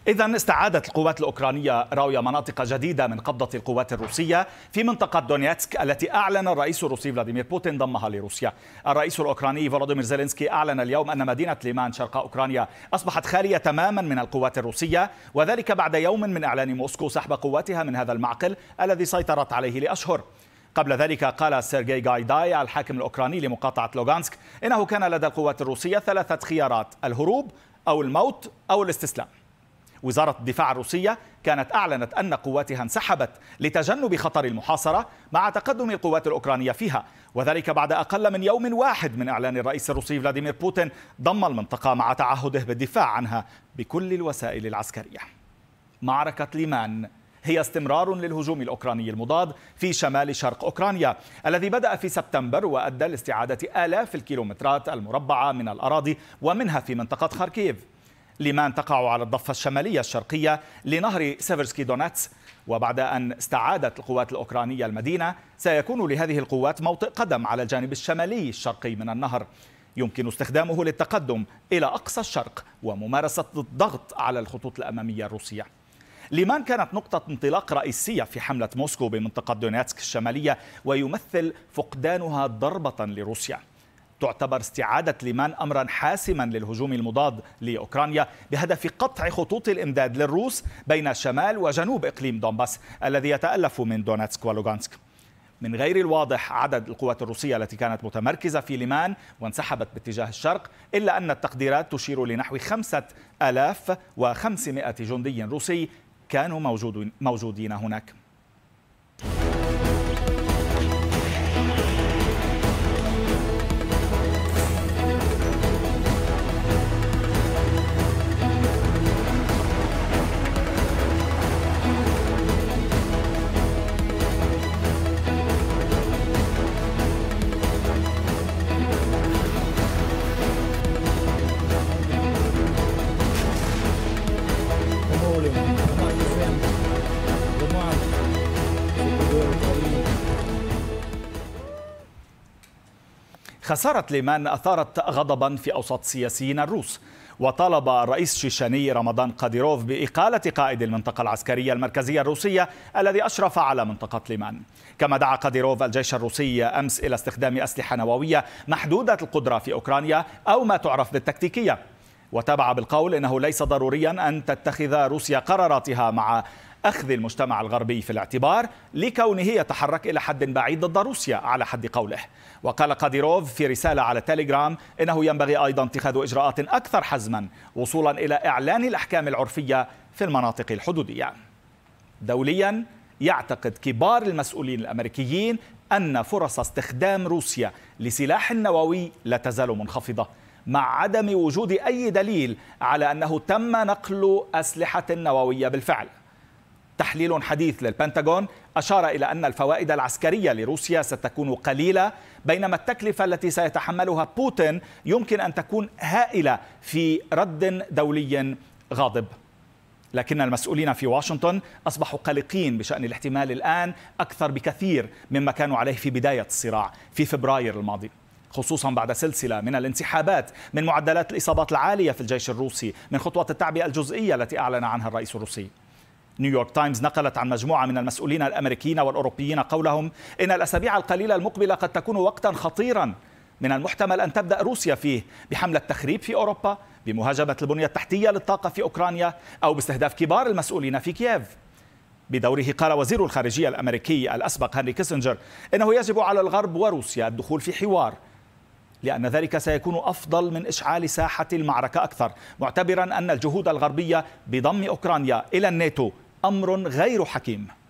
إذن استعادت القوات الأوكرانية راوية مناطق جديدة من قبضة القوات الروسية في منطقة دونيتسك التي أعلن الرئيس الروسي فلاديمير بوتين ضمها لروسيا. الرئيس الأوكراني فولوديمير زيلينسكي أعلن اليوم أن مدينة ليمان شرق أوكرانيا أصبحت خالية تماما من القوات الروسية، وذلك بعد يوم من إعلان موسكو سحب قواتها من هذا المعقل الذي سيطرت عليه لأشهر. قبل ذلك قال سيرجي غايداي الحاكم الأوكراني لمقاطعة لوغانسك إنه كان لدى القوات الروسية 3 خيارات: الهروب أو الموت أو الاستسلام. وزارة الدفاع الروسية كانت أعلنت أن قواتها انسحبت لتجنب خطر المحاصرة مع تقدم القوات الأوكرانية فيها، وذلك بعد أقل من يوم واحد من إعلان الرئيس الروسي فلاديمير بوتين ضم المنطقة مع تعهده بالدفاع عنها بكل الوسائل العسكرية. معركة ليمان هي استمرار للهجوم الأوكراني المضاد في شمال شرق أوكرانيا الذي بدأ في سبتمبر وأدى لاستعادة آلاف الكيلومترات المربعة من الأراضي ومنها في منطقة خاركيف. ليمان تقع على الضفة الشمالية الشرقية لنهر سيفرسكي دونيتس، وبعد أن استعادت القوات الأوكرانية المدينة سيكون لهذه القوات موطئ قدم على الجانب الشمالي الشرقي من النهر يمكن استخدامه للتقدم إلى أقصى الشرق وممارسة الضغط على الخطوط الأمامية الروسية. ليمان كانت نقطة انطلاق رئيسية في حملة موسكو بمنطقة دونيتسك الشمالية، ويمثل فقدانها ضربة لروسيا. تعتبر استعادة ليمان أمرا حاسما للهجوم المضاد لأوكرانيا بهدف قطع خطوط الإمداد للروس بين شمال وجنوب إقليم دونباس الذي يتألف من دونيتسك ولوغانسك. من غير الواضح عدد القوات الروسية التي كانت متمركزة في ليمان وانسحبت باتجاه الشرق، إلا أن التقديرات تشير لنحو 5500 جندي روسي كانوا موجودين هناك. خسارة ليمان أثارت غضبا في أوساط السياسيين الروس، وطالب الرئيس الشيشاني رمضان قاديروف بإقالة قائد المنطقة العسكرية المركزية الروسية الذي أشرف على منطقة ليمان. كما دعا قاديروف الجيش الروسي أمس إلى استخدام أسلحة نووية محدودة القدرة في أوكرانيا أو ما تعرف بالتكتيكية، وتابع بالقول إنه ليس ضروريا أن تتخذ روسيا قراراتها مع أخذ المجتمع الغربي في الاعتبار لكونه يتحرك إلى حد بعيد ضد روسيا على حد قوله. وقال قاديروف في رسالة على تيليجرام إنه ينبغي أيضا اتخاذ إجراءات أكثر حزما وصولا إلى إعلان الأحكام العرفية في المناطق الحدودية. دوليا يعتقد كبار المسؤولين الأمريكيين أن فرص استخدام روسيا لسلاح نووي لا تزال منخفضة، مع عدم وجود أي دليل على أنه تم نقل أسلحة نووية بالفعل. تحليل حديث للبنتاغون أشار إلى أن الفوائد العسكرية لروسيا ستكون قليلة، بينما التكلفة التي سيتحملها بوتين يمكن أن تكون هائلة في رد دولي غاضب. لكن المسؤولين في واشنطن أصبحوا قلقين بشأن الاحتمال الآن أكثر بكثير مما كانوا عليه في بداية الصراع في فبراير الماضي، خصوصا بعد سلسلة من الانسحابات، من معدلات الإصابات العالية في الجيش الروسي، من خطوة التعبئة الجزئية التي أعلن عنها الرئيس الروسي. نيويورك تايمز نقلت عن مجموعة من المسؤولين الأمريكيين والأوروبيين قولهم إن الأسابيع القليلة المقبلة قد تكون وقتا خطيرا من المحتمل أن تبدأ روسيا فيه بحملة تخريب في أوروبا، بمهاجمة البنية التحتية للطاقة في أوكرانيا، أو باستهداف كبار المسؤولين في كييف. بدوره قال وزير الخارجية الأمريكي الأسبق هنري كيسنجر إنه يجب على الغرب وروسيا الدخول في حوار، لأن ذلك سيكون أفضل من إشعال ساحة المعركة أكثر، معتبرا أن الجهود الغربية بضم أوكرانيا إلى الناتو أمر غير حكيم.